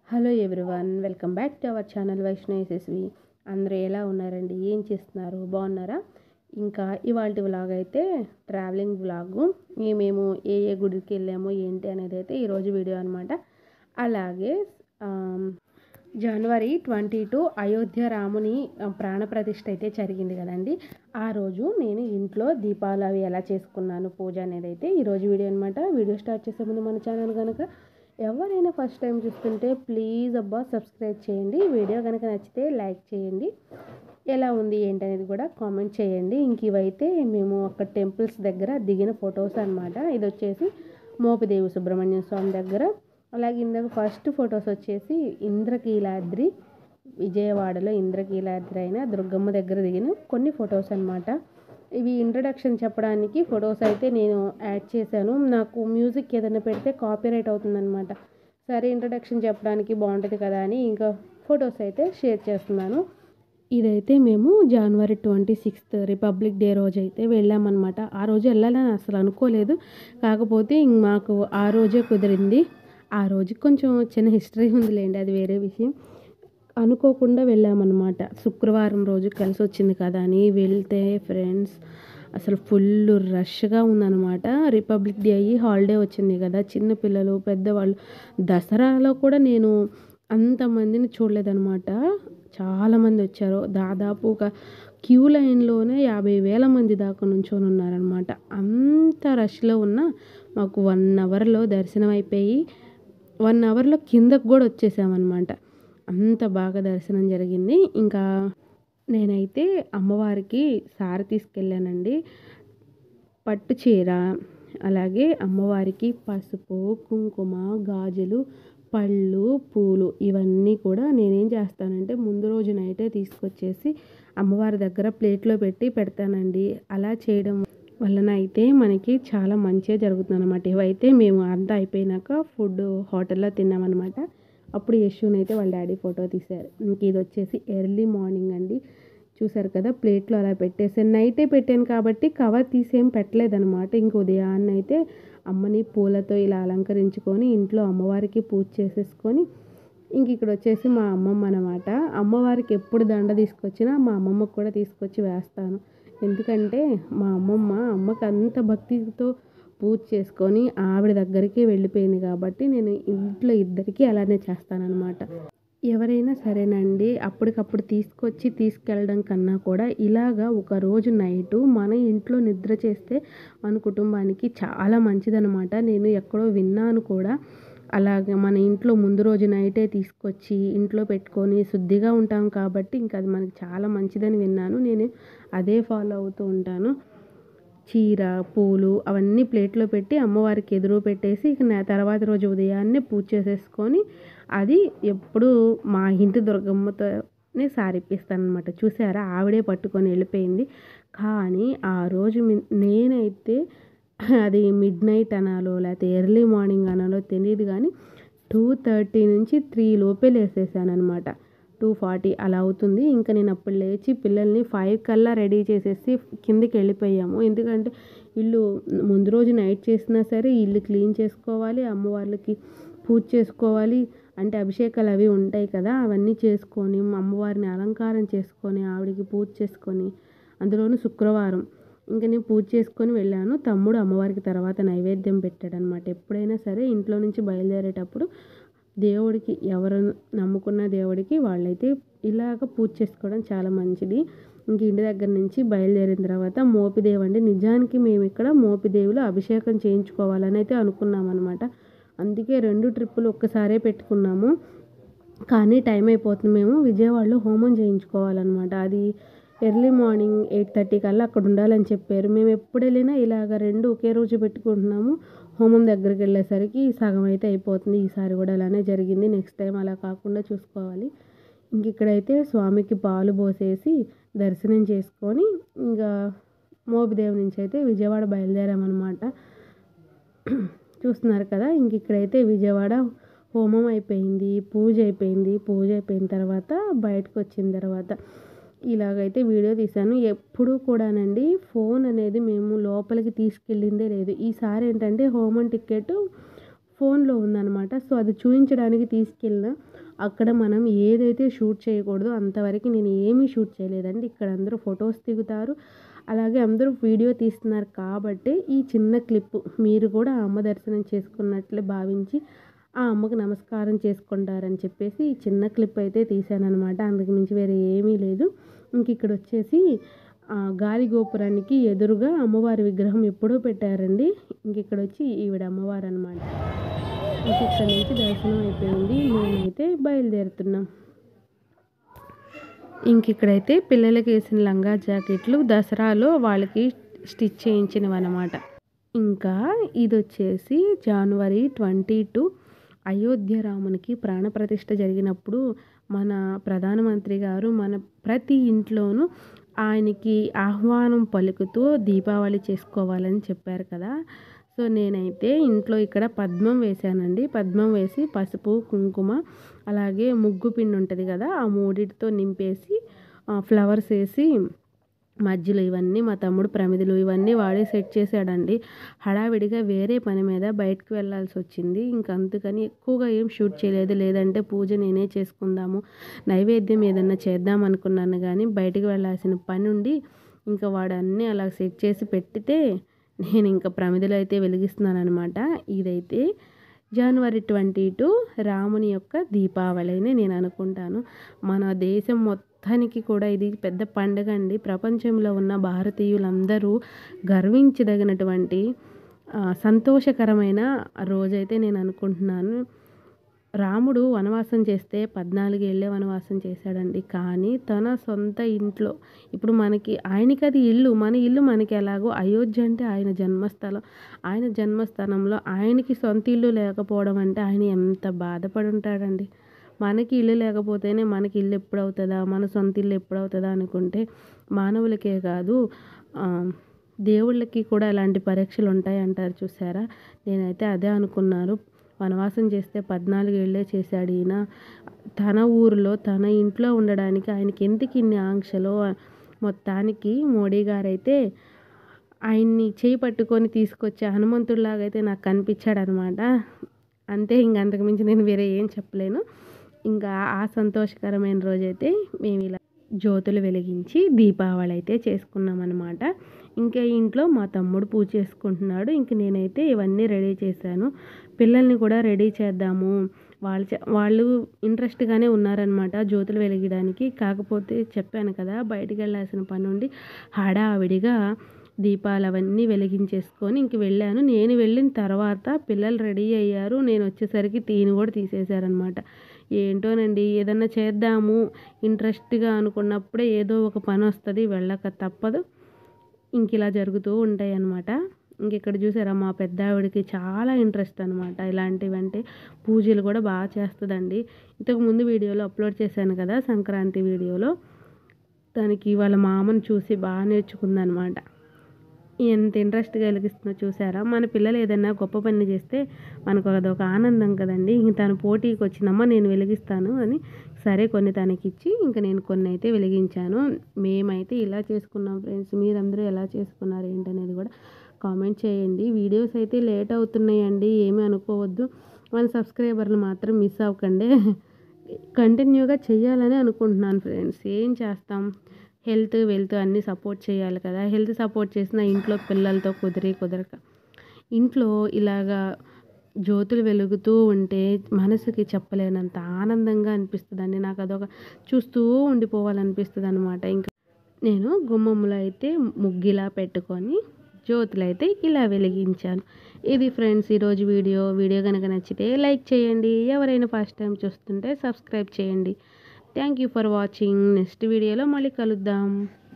Hello everyone, welcome back to our channel Vaishnavi SSV. అందరూ ఎలా ఉన్నారండి? ఏం చేస్తున్నారు? బాగున్నారా? ఇంకా ఇవాళ వ్లాగ్ అయితే ట్రావెలింగ్ వ్లాగు. మేము ఏ గుడికి వెళ్ళాము ఏంటి అనేది అయితే ఈరోజు వీడియో అనమాట. అలాగే జనవరి 22 అయోధ్య రాముని ప్రాణప్రతిష్ఠ అయితే జరిగింది కదండి. ఆ రోజు నేను ఇంట్లో దీపాలు అవి ఎలా చేసుకున్నాను పూజ అనేది అయితే ఈరోజు వీడియో అనమాట. వీడియో స్టార్ట్ చేసే ముందు మన ఛానల్ కనుక ఎవరైనా ఫస్ట్ టైం చూస్తుంటే ప్లీజ్ సబ్స్క్రైబ్ చేయండి. వీడియో కనుక నచ్చితే లైక్ చేయండి. ఎలా ఉంది ఏంటనేది కూడా కామెంట్ చేయండి. ఇంక ఇవైతే మేము అక్కడ టెంపుల్స్ దగ్గర దిగిన ఫొటోస్ అనమాట. ఇది వచ్చేసి మోపిదేవి సుబ్రహ్మణ్య స్వామి దగ్గర. అలాగే ఇందాక ఫస్ట్ ఫొటోస్ వచ్చేసి ఇంద్రకీలాద్రి, విజయవాడలో ఇంద్రకీలాద్రి అయిన దుర్గమ్మ దగ్గర దిగిన కొన్ని ఫొటోస్ అనమాట. ఇవి ఇంట్రడక్షన్ చెప్పడానికి ఫొటోస్ అయితే నేను యాడ్ చేశాను. నాకు మ్యూజిక్ ఏదైనా పెడితే కాపీరైట్ అవుతుందన్నమాట. సరే ఇంట్రడక్షన్ చెప్పడానికి బాగుంటుంది కదా అని ఇంకా ఫొటోస్ అయితే షేర్ చేస్తున్నాను. ఇదైతే మేము జనవరి 26 రిపబ్లిక్ డే రోజు అయితే వెళ్ళామన్నమాట. ఆ రోజు వెళ్ళాలని అసలు అనుకోలేదు, కాకపోతే మాకు ఆ రోజే కుదిరింది. ఆ రోజు కొంచెం చిన్న హిస్టరీ ఉందిలేండి, అది వేరే విషయం. అనుకోకుండా వెళ్ళామన్నమాట. శుక్రవారం రోజు కలిసి వచ్చింది కదా అని వెళ్తే ఫ్రెండ్స్ అసలు ఫుల్ రష్గా ఉందన్నమాట. రిపబ్లిక్ డే అయ్యి హాలిడే వచ్చింది కదా, చిన్నపిల్లలు పెద్దవాళ్ళు. దసరాలో కూడా నేను అంతమందిని చూడలేదన్నమాట. చాలామంది వచ్చారు. దాదాపు ఒక క్యూ లైన్లోనే 50,000 మంది దాకా నుంచొని ఉన్నారనమాట. అంత రష్లో ఉన్న మాకు 1 అవర్లో దర్శనం అయిపోయి 1 అవర్లో కిందకు కూడా వచ్చేసామన్నమాట. అంత బాగా దర్శనం జరిగింది. ఇంకా నేనైతే అమ్మవారికి సారి తీసుకెళ్ళానండి. పట్టు చీర, అలాగే అమ్మవారికి పసుపు, కుంకుమ, గాజులు, పళ్ళు, పూలు ఇవన్నీ కూడా నేనేం చేస్తానంటే ముందు రోజు నైటే తీసుకొచ్చేసి అమ్మవారి దగ్గర ప్లేట్లో పెడతానండి. అలా చేయడం వలన అయితే మనకి చాలా మంచిగా జరుగుతుంది అనమాట. ఇవైతే మేము అంతా అయిపోయినాక ఫుడ్ హోటల్లో తిన్నామన్నమాట. అప్పుడు యశునైతే వాళ్ళ డాడీ ఫోటో తీశారు. ఇంక ఇది వచ్చేసి ఎర్లీ మార్నింగ్ అండి. చూసారు కదా, ప్లేట్లో అలా పెట్టేసాను. నైటే పెట్టాను కాబట్టి కవర్ తీసేం పెట్టలేదనమాట. ఇంక ఉదయాన్నే అయితే అమ్మని పూలతో ఇలా అలంకరించుకొని ఇంట్లో అమ్మవారికి పూజ చేసేసుకొని ఇంక ఇక్కడ వచ్చేసి మా అమ్మమ్మ అనమాట. అమ్మవారికి ఎప్పుడు దండ తీసుకొచ్చినా మా అమ్మమ్మకు కూడా తీసుకొచ్చి వేస్తాను. ఎందుకంటే మా అమ్మకి అంత భక్తితో పూజ చేసుకొని ఆవిడ దగ్గరికి వెళ్ళిపోయింది కాబట్టి నేను ఇంట్లో ఇద్దరికీ అలానే చేస్తానన్నమాట. ఎవరైనా సరేనండి, అప్పటికప్పుడు తీసుకెళ్ళడం కన్నా కూడా ఇలాగా ఒక రోజు నైటు మన ఇంట్లో నిద్ర చేస్తే మన కుటుంబానికి చాలా మంచిదనమాట. నేను ఎక్కడో విన్నాను కూడా. అలాగే మన ఇంట్లో ముందు రోజు నైటే తీసుకొచ్చి ఇంట్లో పెట్టుకొని శుద్ధిగా ఉంటాం కాబట్టి ఇంకా అది మనకి చాలా మంచిదని విన్నాను. నేను అదే ఫాలో అవుతూ ఉంటాను. చీర, పూలు అవన్నీ ప్లేట్లో పెట్టి అమ్మవారికి ఎదురు పెట్టేసి ఇక తర్వాత రోజు ఉదయాన్నే పూజ చేసేసుకొని అది ఎప్పుడు మా ఇంటి దుర్గమ్మతోనే సారిప్పిస్తానమాట. చూసారా, ఆవిడే పట్టుకొని వెళ్ళిపోయింది. కానీ ఆ రోజు నేనైతే అది మిడ్ నైట్ అనాలో లేకపోతే ఎర్లీ మార్నింగ్ అనాలో తెలియదు కానీ 2:30 నుంచి 3 లోపే లేసేసానమాట. 2:40 అలా అవుతుంది. ఇంకా నేను అప్పుడు లేచి పిల్లల్ని 5 కల్లా రెడీ చేసేసి కిందికి వెళ్ళిపోయాము. ఎందుకంటే ఇల్లు ముందు రోజు నైట్ చేసినా సరే ఇల్లు క్లీన్ చేసుకోవాలి, అమ్మవార్లకి పూజ చేసుకోవాలి. అంటే అభిషేకాలు అవి ఉంటాయి కదా, అవన్నీ చేసుకొని అమ్మవారిని అలంకారం చేసుకొని ఆవిడికి పూజ చేసుకొని, అందులోనూ శుక్రవారం ఇంకా నేను పూజ చేసుకొని వెళ్ళాను. తమ్ముడు అమ్మవారికి తర్వాత నైవేద్యం పెట్టాడనమాట. ఎప్పుడైనా సరే ఇంట్లో నుంచి బయలుదేరేటప్పుడు దేవుడికి ఎవరు నమ్ముకున్న దేవుడికి వాళ్ళైతే ఇలాగ పూజ చేసుకోవడం చాలా మంచిది. ఇంక ఇంటి దగ్గర నుంచి బయలుదేరిన తర్వాత మోపిదేవి అండి. నిజానికి మేము ఇక్కడ మోపిదేవిలో అభిషేకం చేయించుకోవాలని అయితే అనుకున్నాం అనమాట. అందుకే 2 ట్రిప్పులు ఒక్కసారే పెట్టుకున్నాము. కానీ టైం అయిపోతుంది, మేము విజయవాడలో హోమం చేయించుకోవాలన్నమాట. అది ఎర్లీ మార్నింగ్ 8:30 కల్లా అక్కడ ఉండాలని చెప్పారు. మేము ఎప్పుడు వెళ్ళినా ఇలాగ 2 ఒకే రోజు పెట్టుకుంటున్నాము. హోమం దగ్గరికి వెళ్ళేసరికి సగం అయితే అయిపోతుంది. ఈసారి కూడా అలానే జరిగింది. నెక్స్ట్ టైం అలా కాకుండా చూసుకోవాలి. ఇంక ఇక్కడైతే స్వామికి పాలు పోసేసి దర్శనం చేసుకొని ఇంకా మోపిదేవి నుంచి అయితే విజయవాడ బయలుదేరామన్నమాట. చూస్తున్నారు కదా, ఇంక ఇక్కడైతే విజయవాడ హోమం అయిపోయింది, పూజ అయిపోయిన తర్వాత బయటకు వచ్చిన తర్వాత ఇలాగైతే వీడియో తీశాను. ఎప్పుడూ కూడానండి ఫోన్ అనేది మేము లోపలికి తీసుకెళ్ళిందే లేదు. ఈసారి ఏంటంటే హోమం టికెట్ ఫోన్లో ఉందన్నమాట. సో అది చూయించడానికి తీసుకెళ్ళిన అక్కడ మనం ఏదైతే షూట్ చేయకూడదో అంతవరకు నేను ఏమీ షూట్ చేయలేదండి. ఇక్కడ అందరూ ఫొటోస్ దిగుతారు, అలాగే అందరూ వీడియో తీస్తున్నారు కాబట్టి ఈ చిన్న క్లిప్ మీరు కూడా ఆ అమ్మ దర్శనం చేసుకున్నట్లే భావించి ఆ అమ్మకు నమస్కారం చేసుకుంటారని చెప్పేసి ఈ చిన్న క్లిప్ అయితే తీశాననమాట. అంతకు మించి వేరే ఏమీ లేదు. ఇంక ఇక్కడ వచ్చేసి గాలి గోపురానికి ఎదురుగా అమ్మవారి విగ్రహం ఎప్పుడో పెట్టారండి. ఇంక ఇక్కడ వచ్చి ఈవిడ అమ్మవారు అనమాట. ఇంక ఇక్కడ నుంచి దర్శనం అయిపోయింది. మేమైతే బయలుదేరుతున్నాం. ఇంక ఇక్కడైతే పిల్లలకి వేసిన లంగా జాకెట్లు దసరాలో వాళ్ళకి స్టిచ్ చేయించినవి అనమాట. ఇంకా ఇది వచ్చేసి January 22 అయోధ్య రామునికి ప్రాణప్రతిష్ఠ జరిగినప్పుడు మన ప్రధానమంత్రి గారు మన ప్రతి ఇంట్లోనూ ఆయనకి ఆహ్వానం పలుకుతూ దీపావళి చేసుకోవాలని చెప్పారు కదా. సో నేనైతే ఇంట్లో ఇక్కడ పద్మం వేశానండి. పద్మం వేసి పసుపు, కుంకుమ, అలాగే ముగ్గు పిండి ఉంటుంది కదా, ఆ మూడిటితో నింపేసి ఫ్లవర్స్ వేసి మధ్యలో ఇవన్నీ మా తమ్ముడు ప్రమిదలు ఇవన్నీ వాడే సెట్ చేశాడండి. హడావిడిగా వేరే పని మీద బయటకు వెళ్ళాల్సి వచ్చింది. ఇంక అందుకని ఎక్కువగా ఏం షూట్ చేయలేదు. లేదంటే పూజ నేనే చేసుకుందాము, నైవేద్యం ఏదన్నా చేద్దాం అనుకున్నాను. కానీ బయటికి వెళ్ళాల్సిన పని ఉండి ఇంకా వాడు అన్నీ అలా సెట్ చేసి పెట్టితే నేను ఇంకా ప్రమిదలు అయితే వెలిగిస్తున్నాను అనమాట. ఇదైతే January 22 రాముని యొక్క దీపావళి అని నేను అనుకుంటాను. మన దేశం మొత్తానికి కూడా ఇది పెద్ద పండుగ అండి. ప్రపంచంలో ఉన్న భారతీయులందరూ గర్వించదగినటువంటి సంతోషకరమైన రోజైతే నేను అనుకుంటున్నాను. రాముడు వనవాసం చేస్తే 14 ఏళ్ళే వనవాసం చేశాడండి. కానీ తన సొంత ఇంట్లో ఇప్పుడు మనకి ఆయనకి అది ఇల్లు, మన ఇల్లు మనకి ఎలాగో అయోధ్య అంటే ఆయన జన్మస్థలం. ఆయన జన్మస్థానంలో ఆయనకి సొంత ఇల్లు లేకపోవడం అంటే ఆయన ఎంత బాధపడి ఉంటాడండి. మనకి ఇల్లు లేకపోతేనే మనకి ఇల్లు ఎప్పుడవుతుందా, మన సొంత ఇల్లు ఎప్పుడవుతుందా అనుకుంటే మానవులకే కాదు దేవుళ్ళకి కూడా అలాంటి పరీక్షలు ఉంటాయి అంటారు చూసారా. నేనైతే అదే అనుకున్నాను. వనవాసం చేస్తే 14 ఏళ్ళే చేశాడు ఈయన. తన ఊరిలో తన ఇంట్లో ఉండడానికి ఆయనకి ఎందుకు ఇన్ని ఆంక్షలో. మొత్తానికి మోడీ గారైతే ఆయన్ని చేయి పట్టుకొని తీసుకొచ్చే హనుమంతుడిలాగా అయితే నాకు కనిపించాడు అనమాట. అంతే, ఇంకంతకుమించి నేను వేరే ఏం చెప్పలేను. ఇంకా ఆ సంతోషకరమైన రోజైతే మేము ఇలా జ్యోతులు వెలిగించి దీపావళి అయితే చేసుకున్నాం అనమాట. ఇంకా ఇంట్లో మా తమ్ముడు పూజ చేసుకుంటున్నాడు. ఇంక నేనైతే ఇవన్నీ రెడీ చేశాను. పిల్లల్ని కూడా రెడీ చేద్దాము, వాళ్ళు ఇంట్రెస్ట్గానే ఉన్నారనమాట జ్యోతులు వెలిగడానికి. కాకపోతే చెప్పాను కదా బయటికి వెళ్ళాల్సిన పని ఉండి హడావిడిగా దీపాలు అవన్నీ వెలిగించేసుకొని ఇంక వెళ్ళాను. నేను వెళ్ళిన తర్వాత పిల్లలు రెడీ అయ్యారు. నేను వచ్చేసరికి తీని కూడా తీసేశారనమాట. ఏంటోనండి, ఏదన్నా చేద్దాము ఇంట్రెస్ట్గా అనుకున్నప్పుడే ఏదో ఒక పని వస్తుంది, వెళ్ళక తప్పదు. ఇంక ఇలా జరుగుతూ ఉంటాయి అన్నమాట. ఇంక ఇక్కడ చూసారా మా పెద్ద ఆవిడకి చాలా ఇంట్రెస్ట్ అనమాట ఇలాంటివంటే. పూజలు కూడా బాగా చేస్తుందండి. ఇంతకుముందు వీడియోలో అప్లోడ్ చేశాను కదా సంక్రాంతి వీడియోలో. దానికి వాళ్ళ మామను చూసి బాగా నేర్చుకుందనమాట. ఎంత ఇంట్రెస్ట్గా వెలిగిస్తుందో చూసారా. మన పిల్లలు ఏదైనా గొప్ప పని చేస్తే మనకు అదొక ఆనందం కదండి. ఇంక తను పోటీకి వచ్చినమ్మా నేను వెలిగిస్తాను అని సరే కొన్ని తనకిచ్చి ఇంకా నేను కొన్ని అయితే వెలిగించాను. మేమైతే ఇలా చేసుకున్నాం ఫ్రెండ్స్. మీరందరూ ఎలా చేసుకున్నారు ఏంటనేది కూడా కామెంట్ చేయండి. వీడియోస్ అయితే లేట్ అవుతున్నాయండి, ఏమీ అనుకోవద్దు. మన సబ్స్క్రైబర్లు మాత్రం మిస్ అవ్వకండి. కంటిన్యూగా చేయాలని అనుకుంటున్నాను ఫ్రెండ్స్. ఏం చేస్తాం, హెల్త్ వెల్త్ అన్నీ సపోర్ట్ చేయాలి కదా. హెల్త్ సపోర్ట్ చేసిన ఇంట్లో పిల్లలతో కుదరక ఇంట్లో ఇలాగా జ్యోతులు వెలుగుతూ ఉంటే మనసుకి చెప్పలేనంత ఆనందంగా అనిపిస్తుందండి. నాకు అదొక చూస్తూ ఉండిపోవాలనిపిస్తుంది అనమాట. ఇంకా నేను గుమ్మంలో అయితే ముగ్గిలా పెట్టుకొని జ్యోతులు అయితే ఇలా వెలిగించాను. ఇది ఫ్రెండ్స్ ఈరోజు వీడియో కనుక నచ్చితే లైక్ చేయండి. ఎవరైనా ఫస్ట్ టైం చూస్తుంటే సబ్స్క్రైబ్ చేయండి. Thank you for watching. Next వీడియోలో మళ్ళీ కలుద్దాం.